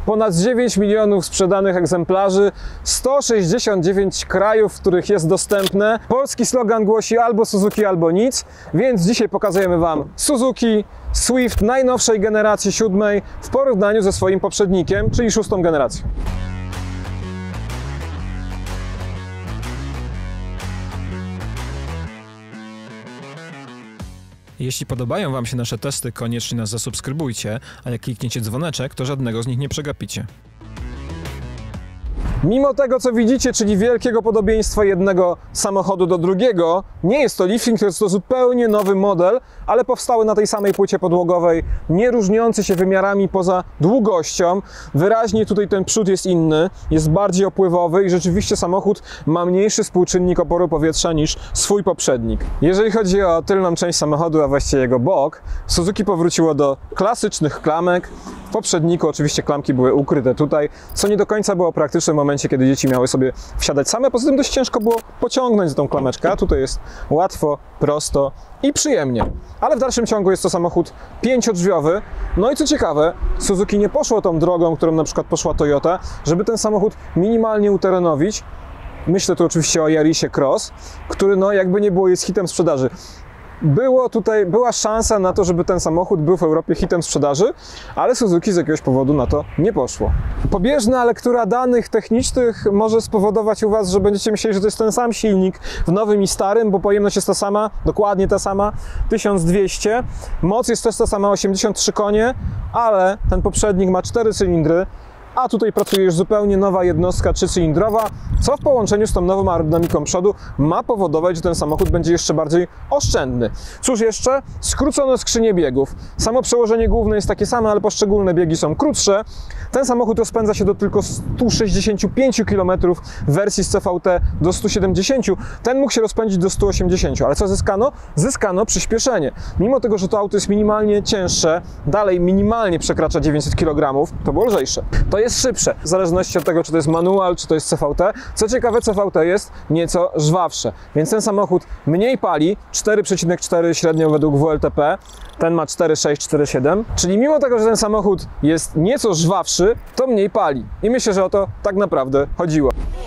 ponad 9 milionów sprzedanych egzemplarzy, 169 krajów, w których jest dostępne. Polski slogan głosi albo Suzuki, albo nic, więc dzisiaj pokazujemy Wam Suzuki Swift najnowszej generacji 7 w porównaniu ze swoim poprzednikiem, czyli 6. generacją. Jeśli podobają Wam się nasze testy, koniecznie nas zasubskrybujcie, a jak klikniecie dzwoneczek, to żadnego z nich nie przegapicie. Mimo tego, co widzicie, czyli wielkiego podobieństwa jednego samochodu do drugiego, nie jest to lifting, jest to zupełnie nowy model, ale powstały na tej samej płycie podłogowej, nie różniący się wymiarami poza długością. Wyraźnie tutaj ten przód jest inny, jest bardziej opływowy i rzeczywiście samochód ma mniejszy współczynnik oporu powietrza niż swój poprzednik. Jeżeli chodzi o tylną część samochodu, a właściwie jego bok, Suzuki powróciło do klasycznych klamek. W poprzedniku oczywiście klamki były ukryte tutaj, co nie do końca było praktyczne w momencie, kiedy dzieci miały sobie wsiadać same. Poza tym dość ciężko było pociągnąć za tą klameczkę, a tutaj jest łatwo, prosto i przyjemnie. Ale w dalszym ciągu jest to samochód 5-drzwiowy. No i co ciekawe, Suzuki nie poszło tą drogą, którą na przykład poszła Toyota, żeby ten samochód minimalnie uterenowić. Myślę tu oczywiście o Yarisie Cross, który no jakby nie było jest hitem sprzedaży. Była szansa na to, żeby ten samochód był w Europie hitem sprzedaży, ale Suzuki z jakiegoś powodu na to nie poszło. Pobieżna lektura danych technicznych może spowodować u Was, że będziecie myśleli, że to jest ten sam silnik w nowym i starym, bo pojemność jest ta sama, dokładnie ta sama, 1200. Moc jest też ta sama, 83 konie, ale ten poprzednik ma 4 cylindry, a tutaj pracuje już zupełnie nowa jednostka 3-cylindrowa, co w połączeniu z tą nową aerodynamiką przodu ma powodować, że ten samochód będzie jeszcze bardziej oszczędny. Cóż jeszcze? Skrócono skrzynię biegów. Samo przełożenie główne jest takie same, ale poszczególne biegi są krótsze. Ten samochód rozpędza się do tylko 165 km w wersji z CVT do 170. Ten mógł się rozpędzić do 180, ale co zyskano? Zyskano przyspieszenie. Mimo tego, że to auto jest minimalnie cięższe, dalej minimalnie przekracza 900 kg, to było lżejsze. To jest szybsze, w zależności od tego, czy to jest manual, czy to jest CVT. Co ciekawe, CVT jest nieco żwawsze, więc ten samochód mniej pali, 4,4 średnio według WLTP, ten ma 4,6, 4,7, czyli mimo tego, że ten samochód jest nieco żwawszy, to mniej pali. I myślę, że o to tak naprawdę chodziło.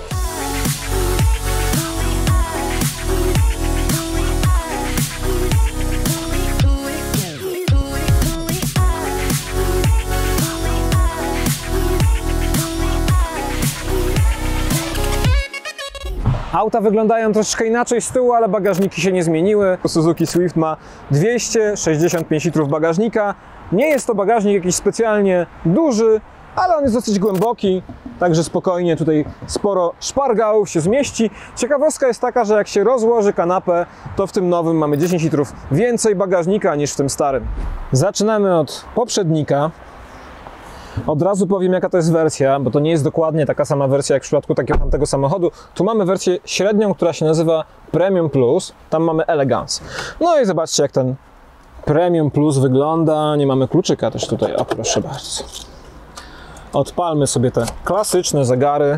Auta wyglądają troszeczkę inaczej z tyłu, ale bagażniki się nie zmieniły. Suzuki Swift ma 265 litrów bagażnika. Nie jest to bagażnik jakiś specjalnie duży, ale on jest dosyć głęboki, także spokojnie tutaj sporo szpargałów się zmieści. Ciekawostka jest taka, że jak się rozłoży kanapę, to w tym nowym mamy 10 litrów więcej bagażnika niż w tym starym. Zaczynamy od poprzednika. Od razu powiem, jaka to jest wersja, bo to nie jest dokładnie taka sama wersja jak w przypadku takiego tamtego samochodu. Tu mamy wersję średnią, która się nazywa Premium Plus, tam mamy Elegance. No i zobaczcie, jak ten Premium Plus wygląda. Nie mamy kluczyka też tutaj, o proszę bardzo. Odpalmy sobie te klasyczne zegary.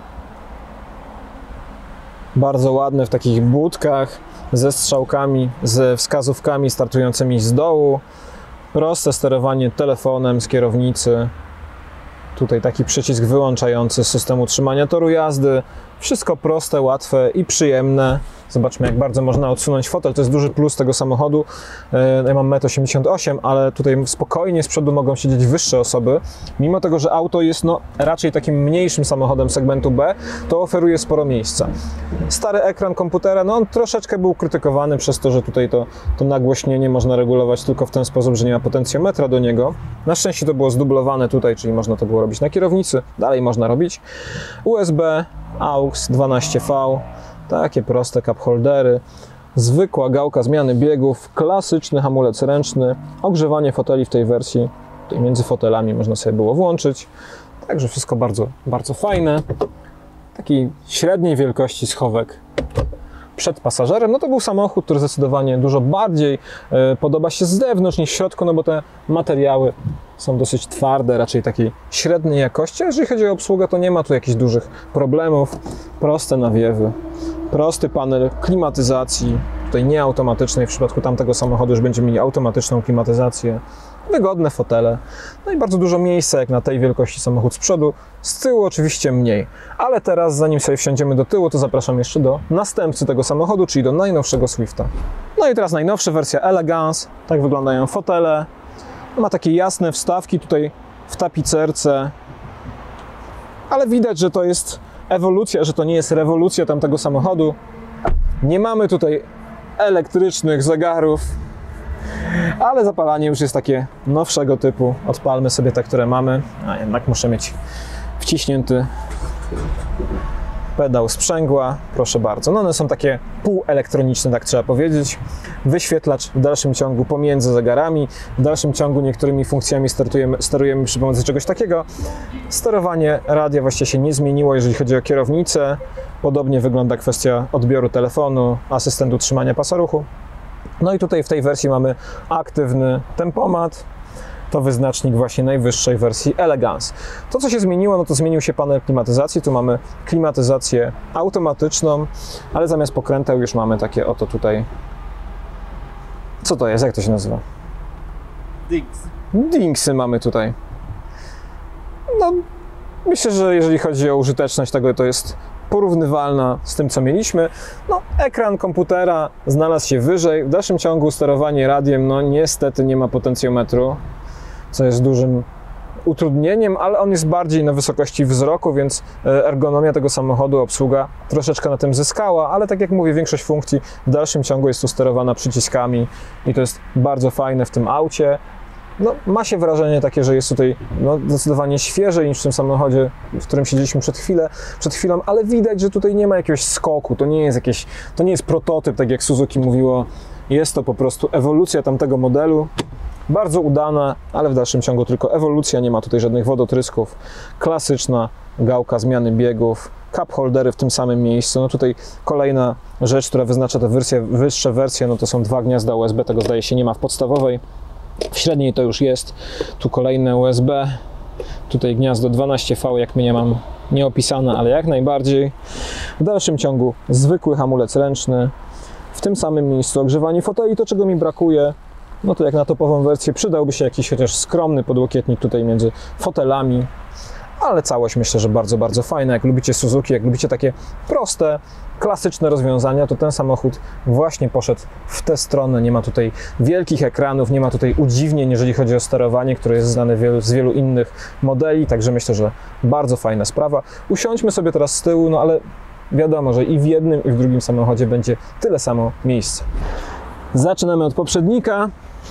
Bardzo ładne w takich budkach, ze strzałkami, ze wskazówkami startującymi z dołu. Proste sterowanie telefonem z kierownicy. Tutaj taki przycisk wyłączający z systemu trzymania toru jazdy. Wszystko proste, łatwe i przyjemne. Zobaczmy, jak bardzo można odsunąć fotel. To jest duży plus tego samochodu. Ja mam 1,88 m, ale tutaj spokojnie z przodu mogą siedzieć wyższe osoby. Mimo tego, że auto jest raczej takim mniejszym samochodem segmentu B, to oferuje sporo miejsca. Stary ekran komputera, on troszeczkę był krytykowany przez to, że tutaj to nagłośnienie można regulować tylko w ten sposób, że nie ma potencjometra do niego. Na szczęście to było zdublowane tutaj, czyli można to było robić na kierownicy. Dalej można robić. USB, AUX 12V. Takie proste cup holdery, zwykła gałka zmiany biegów, klasyczny hamulec ręczny, ogrzewanie foteli w tej wersji, tutaj między fotelami można sobie było włączyć, także wszystko bardzo, bardzo fajne. Taki średniej wielkości schowek przed pasażerem. To był samochód, który zdecydowanie dużo bardziej podoba się z zewnątrz niż w środku, bo te materiały są dosyć twarde, raczej takiej średniej jakości, a jeżeli chodzi o obsługę, to nie ma tu jakichś dużych problemów. Proste nawiewy, prosty panel klimatyzacji, tutaj nie automatycznej, w przypadku tamtego samochodu już będziemy mieli automatyczną klimatyzację. wygodne fotele, no i bardzo dużo miejsca jak na tej wielkości samochód z przodu, z tyłu oczywiście mniej. Ale teraz, zanim sobie wsiądziemy do tyłu, to zapraszam jeszcze do następcy tego samochodu, czyli do najnowszego Swifta. No i teraz najnowsza wersja Elegance, tak wyglądają fotele, ma takie jasne wstawki tutaj w tapicerce, ale widać, że to jest ewolucja, że to nie jest rewolucja tamtego samochodu. Nie mamy tutaj elektrycznych zegarów, ale zapalanie już jest takie nowszego typu. Odpalmy sobie te, które mamy, a jednak muszę mieć wciśnięty pedał sprzęgła, proszę bardzo. No one są takie półelektroniczne, tak trzeba powiedzieć. Wyświetlacz w dalszym ciągu pomiędzy zegarami, w dalszym ciągu niektórymi funkcjami sterujemy przy pomocy czegoś takiego. Sterowanie radia właściwie się nie zmieniło, jeżeli chodzi o kierownicę. Podobnie wygląda kwestia odbioru telefonu, asystentu trzymania pasa ruchu. No i tutaj w tej wersji mamy aktywny tempomat. To wyznacznik właśnie najwyższej wersji Elegance. To, co się zmieniło, no to zmienił się panel klimatyzacji. Tu mamy klimatyzację automatyczną, ale zamiast pokręteł już mamy takie oto tutaj. Co to jest? Jak to się nazywa? Dingsy mamy tutaj. No, myślę, że jeżeli chodzi o użyteczność tego, to jest porównywalna z tym, co mieliśmy. No, ekran komputera znalazł się wyżej. W dalszym ciągu sterowanie radiem, no niestety nie ma potencjometru, co jest dużym utrudnieniem, ale on jest bardziej na wysokości wzroku, więc ergonomia tego samochodu, obsługa troszeczkę na tym zyskała, ale tak jak mówię, większość funkcji w dalszym ciągu jest tu sterowana przyciskami i to jest bardzo fajne w tym aucie. No, ma się wrażenie takie, że jest tutaj no, zdecydowanie świeżej niż w tym samochodzie, w którym siedzieliśmy przed chwilą, ale widać, że tutaj nie ma jakiegoś skoku, to nie jest prototyp, tak jak Suzuki mówiło, jest to po prostu ewolucja tamtego modelu. Bardzo udana, ale w dalszym ciągu tylko ewolucja, nie ma tutaj żadnych wodotrysków. Klasyczna gałka zmiany biegów, cup holdery w tym samym miejscu. No tutaj kolejna rzecz, która wyznacza te wyższe wersje, no to są dwa gniazda USB, tego zdaje się nie ma w podstawowej. W średniej to już jest, tu kolejne USB, tutaj gniazdo 12V, jak mnie mam nieopisane, ale jak najbardziej. W dalszym ciągu zwykły hamulec ręczny, w tym samym miejscu ogrzewanie foteli, to czego mi brakuje, no to jak na topową wersję przydałby się jakiś chociaż skromny podłokietnik tutaj między fotelami, ale całość myślę, że bardzo, bardzo fajna. Jak lubicie Suzuki, jak lubicie takie proste, klasyczne rozwiązania, to ten samochód właśnie poszedł w tę stronę. Nie ma tutaj wielkich ekranów, nie ma tutaj udziwnień, jeżeli chodzi o sterowanie, które jest znane z wielu innych modeli, także myślę, że bardzo fajna sprawa. Usiądźmy sobie teraz z tyłu, no ale wiadomo, że i w jednym, i w drugim samochodzie będzie tyle samo miejsca. Zaczynamy od poprzednika.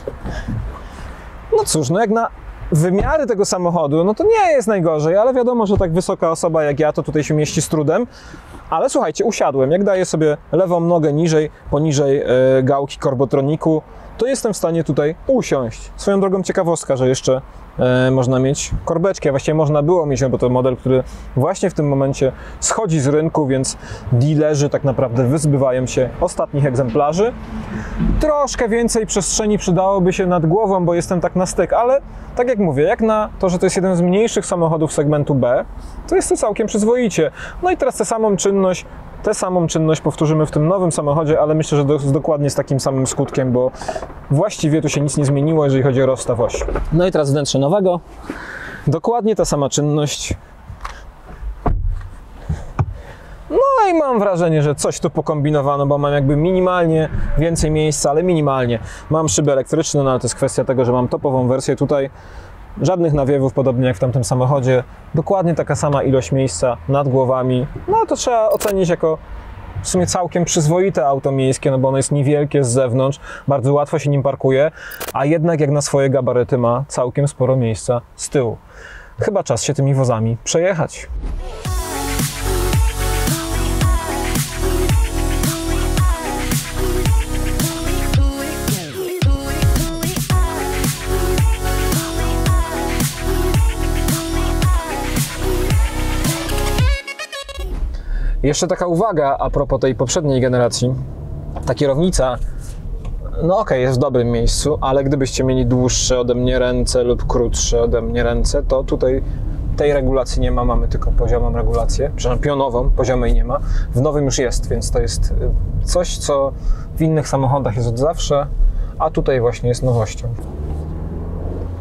No cóż, no jak na wymiary tego samochodu, no to nie jest najgorzej, ale wiadomo, że tak wysoka osoba jak ja to tutaj się mieści z trudem. Ale słuchajcie, usiadłem. Jak daję sobie lewą nogę niżej, poniżej gałki korbotroniku, to jestem w stanie tutaj usiąść. Swoją drogą ciekawostka, że jeszcze można mieć korbeczkę, właściwie można było mieć, bo to model, który właśnie w tym momencie schodzi z rynku, więc dealerzy tak naprawdę wyzbywają się ostatnich egzemplarzy. Troszkę więcej przestrzeni przydałoby się nad głową, bo jestem tak na styk, ale tak jak mówię, jak na to, że to jest jeden z mniejszych samochodów segmentu B, to jest to całkiem przyzwoicie. No i teraz tę samą czynność powtórzymy w tym nowym samochodzie, ale myślę, że dokładnie z takim samym skutkiem, bo właściwie tu się nic nie zmieniło, jeżeli chodzi o rozstaw osi. No i teraz wnętrze nowego. Dokładnie ta sama czynność. No i mam wrażenie, że coś tu pokombinowano, bo mam jakby minimalnie więcej miejsca, ale minimalnie. Mam szyby elektryczne, no ale to jest kwestia tego, że mam topową wersję tutaj. Żadnych nawiewów, podobnie jak w tamtym samochodzie. Dokładnie taka sama ilość miejsca nad głowami. No to trzeba ocenić jako w sumie całkiem przyzwoite auto miejskie, no bo ono jest niewielkie z zewnątrz, bardzo łatwo się nim parkuje, a jednak jak na swoje gabaryty ma całkiem sporo miejsca z tyłu. Chyba czas się tymi wozami przejechać. Jeszcze taka uwaga a propos tej poprzedniej generacji. Ta kierownica, no okej, jest w dobrym miejscu, ale gdybyście mieli dłuższe ode mnie ręce lub krótsze ode mnie ręce, to tutaj tej regulacji nie ma, mamy tylko poziomą regulację, przepraszam, pionową, poziomej nie ma. W nowym już jest, więc to jest coś, co w innych samochodach jest od zawsze, a tutaj właśnie jest nowością.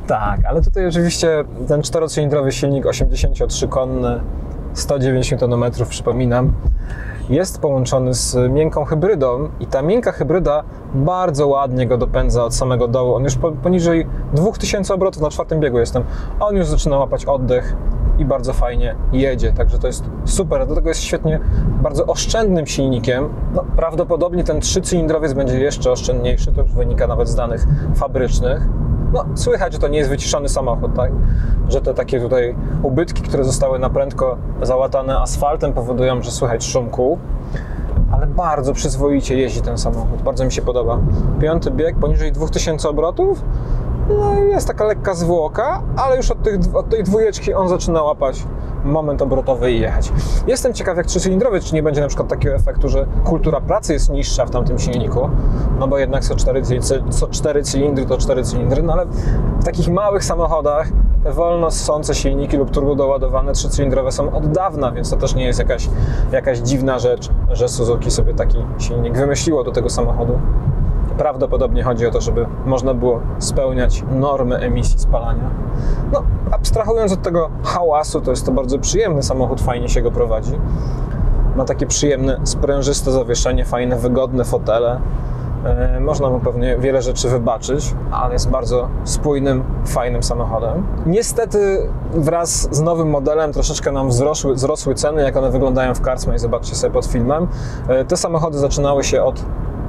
Tak, ale tutaj oczywiście ten 4-cylindrowy silnik 83-konny, 109 Nm, przypominam, jest połączony z miękką hybrydą i ta miękka hybryda bardzo ładnie go dopędza od samego dołu. On już poniżej 2000 obrotów, na 4. biegu jestem, on już zaczyna łapać oddech i bardzo fajnie jedzie, także to jest super. Do tego jest świetnie, bardzo oszczędnym silnikiem. No, prawdopodobnie ten 3-cylindrowiec będzie jeszcze oszczędniejszy, to już wynika nawet z danych fabrycznych. No, słychać, że to nie jest wyciszony samochód, tak? Że te takie tutaj ubytki, które zostały na prędko załatane asfaltem, powodują, że słychać szum kół. Ale bardzo przyzwoicie jeździ ten samochód, bardzo mi się podoba. 5. bieg, poniżej 2000 obrotów, no i jest taka lekka zwłoka, ale już od tej dwójeczki on zaczyna łapać moment obrotowy i jechać. Jestem ciekaw, jak 3-cylindrowy, czy nie będzie na przykład takiego efektu, że kultura pracy jest niższa w tamtym silniku, no bo jednak co 4 cylindry to 4 cylindry, no ale w takich małych samochodach te wolno ssące silniki lub turbo doładowane 3-cylindrowe są od dawna, więc to też nie jest jakaś dziwna rzecz, że Suzuki sobie taki silnik wymyśliło do tego samochodu. Prawdopodobnie chodzi o to, żeby można było spełniać normy emisji spalania. No, abstrahując od tego hałasu, to jest to bardzo przyjemny samochód, fajnie się go prowadzi. Ma takie przyjemne, sprężyste zawieszenie, fajne, wygodne fotele. Można mu pewnie wiele rzeczy wybaczyć, ale jest bardzo spójnym, fajnym samochodem. Niestety wraz z nowym modelem troszeczkę nam wzrosły ceny, jak one wyglądają w Cardsmie, zobaczcie sobie pod filmem. Te samochody zaczynały się od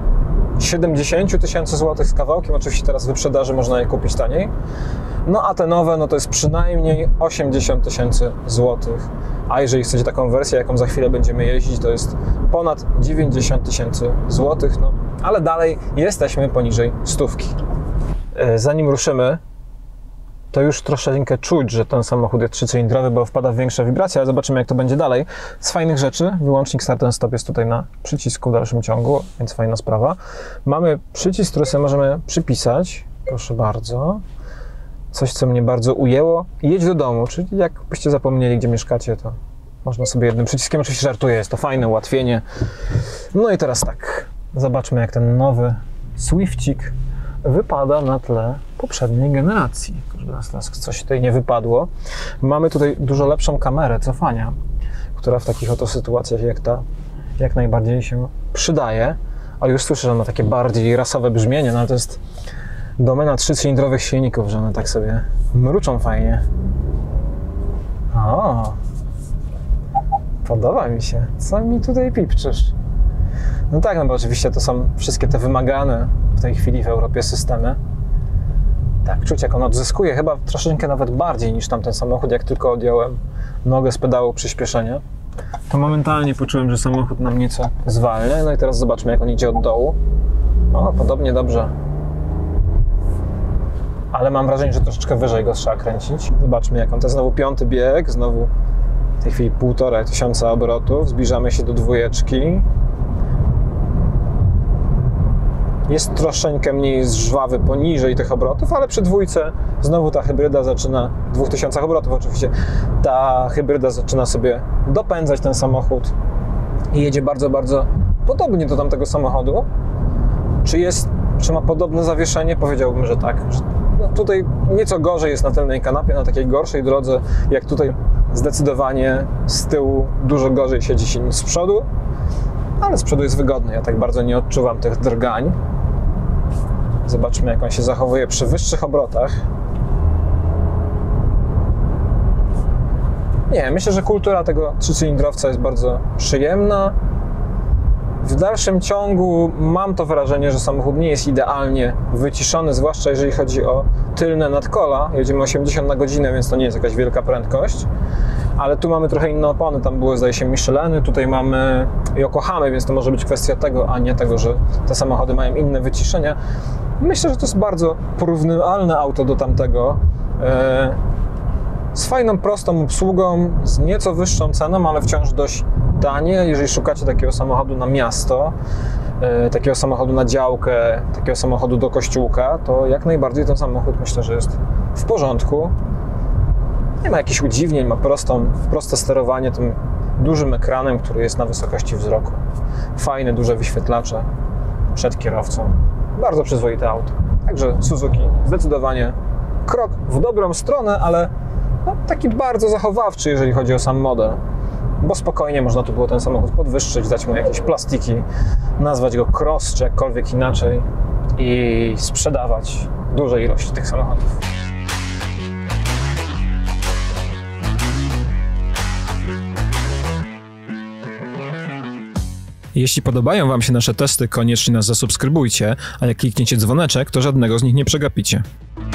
70 tysięcy złotych z kawałkiem, oczywiście teraz w wyprzedaży można je kupić taniej. No a te nowe, no to jest przynajmniej 80 tysięcy złotych. A jeżeli chcecie taką wersję, jaką za chwilę będziemy jeździć, to jest ponad 90 tysięcy złotych. No, ale dalej jesteśmy poniżej 100. Zanim ruszymy, to już troszeczkę czuć, że ten samochód jest 3-cylindrowy, bo wpada w większe wibracje, ale zobaczymy, jak to będzie dalej. Z fajnych rzeczy, wyłącznik start and stop jest tutaj na przycisku w dalszym ciągu, więc fajna sprawa. Mamy przycisk, który sobie możemy przypisać, proszę bardzo. Coś, co mnie bardzo ujęło. Jedź do domu, czyli jakbyście zapomnieli, gdzie mieszkacie, to można sobie jednym przyciskiem, oczywiście żartuję, jest to fajne ułatwienie. No i teraz tak, zobaczmy, jak ten nowy Swiftik wypada na tle poprzedniej generacji. Żeby nas teraz coś tutaj nie wypadło. Mamy tutaj dużo lepszą kamerę cofania, która w takich oto sytuacjach jak ta jak najbardziej się przydaje. Ale już słyszę, że on ma takie bardziej rasowe brzmienie, no ale to jest domena 3-cylindrowych silników, że one tak sobie mruczą fajnie. O, podoba mi się. Co mi tutaj pipczysz? No tak, no bo oczywiście to są wszystkie te wymagane w tej chwili w Europie systemy. Tak, czuć jak on odzyskuje, chyba troszeczkę nawet bardziej niż tamten samochód, jak tylko odjąłem nogę z pedału przyspieszenia. To momentalnie poczułem, że samochód nam nieco zwalnia. No i teraz zobaczmy, jak on idzie od dołu. O, podobnie dobrze. Ale mam wrażenie, że troszeczkę wyżej go trzeba kręcić. Zobaczmy, jak on to znowu 5. bieg, znowu w tej chwili 1500 obrotów. Zbliżamy się do 2. Jest troszeczkę mniej żwawy poniżej tych obrotów, ale przy 2 znowu ta hybryda zaczyna, 2000 obrotów oczywiście, ta hybryda zaczyna sobie dopędzać ten samochód i jedzie bardzo, bardzo podobnie do tamtego samochodu. Czy ma podobne zawieszenie? Powiedziałbym, że tak. No tutaj nieco gorzej jest na tylnej kanapie, na takiej gorszej drodze, jak tutaj zdecydowanie z tyłu dużo gorzej siedzi silnik z przodu, ale z przodu jest wygodny, ja tak bardzo nie odczuwam tych drgań. Zobaczmy, jak on się zachowuje przy wyższych obrotach. Nie, myślę, że kultura tego 3-cylindrowca jest bardzo przyjemna. W dalszym ciągu mam to wrażenie, że samochód nie jest idealnie wyciszony, zwłaszcza jeżeli chodzi o tylne nadkola. Jedziemy 80 na godzinę, więc to nie jest jakaś wielka prędkość. Ale tu mamy trochę inne opony, tam były, zdaje się, Micheliny, tutaj mamy Yokohamy, więc to może być kwestia tego, a nie tego, że te samochody mają inne wyciszenia. Myślę, że to jest bardzo porównywalne auto do tamtego. Z fajną, prostą obsługą, z nieco wyższą ceną, ale wciąż dość tanie. Jeżeli szukacie takiego samochodu na miasto, takiego samochodu na działkę, takiego samochodu do kościółka, to jak najbardziej ten samochód, myślę, że jest w porządku. Nie ma jakichś udziwnień, ma proste sterowanie tym dużym ekranem, który jest na wysokości wzroku. Fajne, duże wyświetlacze przed kierowcą. Bardzo przyzwoite auto. Także Suzuki zdecydowanie krok w dobrą stronę, ale no, taki bardzo zachowawczy, jeżeli chodzi o sam model. Bo spokojnie można tu było ten samochód podwyższyć, dać mu jakieś plastiki, nazwać go cross czy jakkolwiek inaczej i sprzedawać duże ilości tych samochodów. Jeśli podobają Wam się nasze testy, koniecznie nas zasubskrybujcie, a jak klikniecie dzwoneczek, to żadnego z nich nie przegapicie.